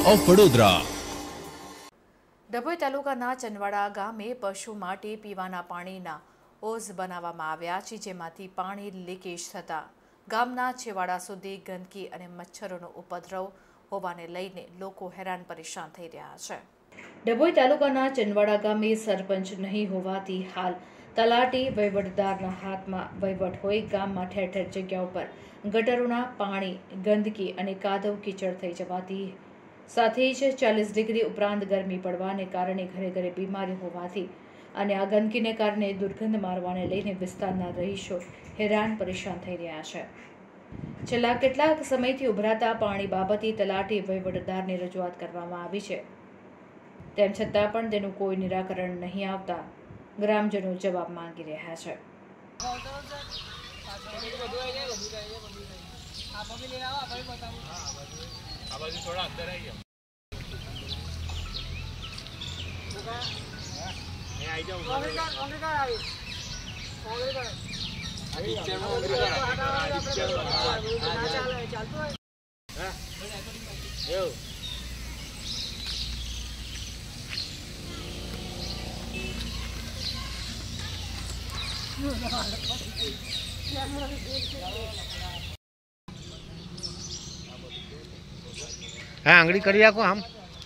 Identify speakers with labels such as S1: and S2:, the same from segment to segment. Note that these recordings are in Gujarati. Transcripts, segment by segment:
S1: ઓફ વડોદરા।
S2: ડભોઈ તાલુકાના ચંદવાડા ગામે પશુ માટે પીવાના પાણીના ઓઝ બનાવવામાં આવ્યા છે, જેમાંથી પાણી લીકેજ થતાં ગામના છેવાડા સુધી ગંદકી અને મચ્છરોનો ઉપદ્રવ હોવાને લઈને લોકો હેરાન પરેશાન થઈ રહ્યા છે। ડભોઈ તાલુકાના ચંદવાડા ગામે સરપંચ નહીં હોવાથી હાલ તલાટી વહીવટદારના હાથમાં વહીવટ હોય ગામમાં ઠેર ઠેર જગ્યાઓ પર ગટરોના પાણી ગંદકી અને કાદવ કીચડ થઈ જવાથી સાથે જ 40 ડિગ્રી ઉપરાંત ગરમી પડવાને કારણે ઘરે ઘરે બીમારી હોવાથી અને આ ગંદકીને કારણે દુર્ગંધ મારવાને લઈને વિસ્તારના રહીશો હેરાન પરેશાન થઈ રહ્યા છે। છેલ્લા કેટલાક સમયથી ઉભરાતા પાણી બાબતે તલાટી વહીવટદારને રજૂઆત કરવામાં આવી છે, તેમ છતાં પણ તેનું કોઈ નિરાકરણ નહીં આવતા ગ્રામજનો જવાબ માંગી રહ્યા છે।
S3: हाँ आंगड़ी करी आखो आम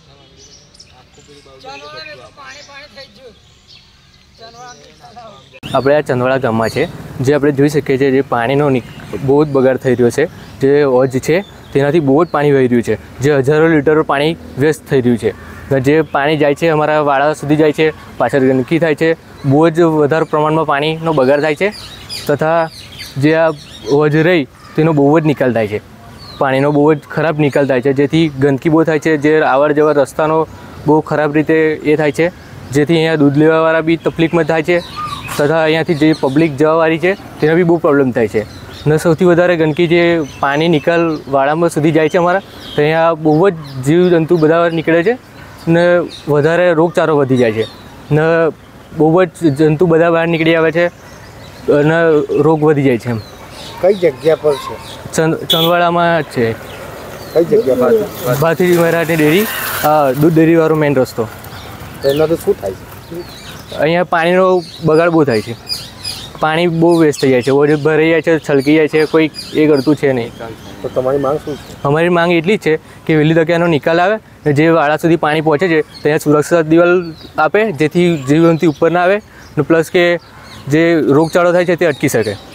S4: આપણે આ ચંદવાડા ગામમાં છે, જે આપણે જોઈ શકીએ છીએ જે પાણીનો બહુ જ બગાડ થઈ રહ્યો છે। જે ઓજ છે તેનાથી બહુ જ પાણી વહી રહ્યું છે, જે હજારો લીટર પાણી વેસ્ટ થઈ રહ્યું છે। જે પાણી જાય છે અમારા વાડા સુધી જાય છે, પાછળ ગંદકી થાય છે, બહુ જ વધારે પ્રમાણમાં પાણીનો બગાડ થાય છે તથા જે આ ઓજ રહી તેનો બહુ જ નિકાલ થાય છે, પાણીનો બહુ જ ખરાબ નિકાલ થાય છે, જેથી ગંદકી બહુ થાય છે। જે આવર જવર રસ્તાનો બહુ ખરાબ રીતે એ થાય છે, જેથી અહીંયા દૂધ લેવાવાળા બી તકલીફમાં થાય છે તથા અહીંયાથી જે પબ્લિક જવાવાળી છે તેને બી બહુ પ્રોબ્લેમ થાય છે। અને સૌથી વધારે ગંદકી જે પાણી નિકાલ વાડામાં સુધી જાય છે અમારા, તો અહીંયા બહુ જ જીવજંતુ બધા નીકળે છે ને વધારે રોગચાળો વધી જાય છે ને બહુ જ જંતુ બધા બહાર નીકળી આવે છે અને રોગ વધી જાય છે।
S3: કઈ જગ્યા પર છે?
S4: ચંદવાડામાં જ છે।
S3: કઈ જગ્યા પર?
S4: ભાથી મરાઠી ડેરી, દૂધ ડેરીવાળો મેઇન રસ્તો।
S3: એનાથી શું થાય છે?
S4: અહીંયા પાણીનો બગાડ બહુ થાય છે, પાણી બહુ વેસ્ટ થઈ જાય છે, ઓજ ભરાઈ જાય છે, છલકી જાય છે, કોઈ એ કરતું છે નહીં।
S3: તો તમારી માંગ શું છે?
S4: અમારી માંગ એટલી જ છે કે વહેલી તકે આનો નિકાલ આવે ને જે વાડા સુધી પાણી પહોંચે છે ત્યાં સુરક્ષા દિવાલ આપે, જેથી જીવજંતુ ઉપર ના આવે ને પ્લસ કે જે રોગચાળો થાય છે તે અટકી શકે।